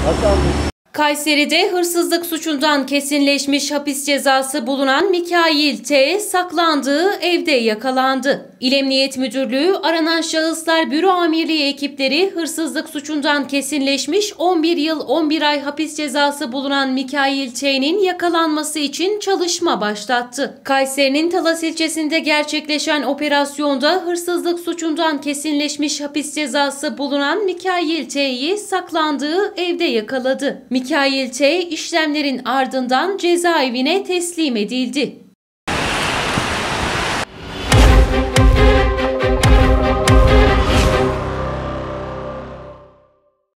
Kayseri'de hırsızlık suçundan kesinleşmiş hapis cezası bulunan Mikail T. saklandığı evde yakalandı. İl Emniyet Müdürlüğü Aranan Şahıslar Büro Amirliği ekipleri hırsızlık suçundan kesinleşmiş 11 yıl 11 ay hapis cezası bulunan Mikail T.'nin yakalanması için çalışma başlattı. Kayseri'nin Talas ilçesinde gerçekleşen operasyonda hırsızlık suçundan kesinleşmiş hapis cezası bulunan Mikail T.'yi saklandığı evde yakaladı. Mikail T. işlemlerin ardından cezaevine teslim edildi.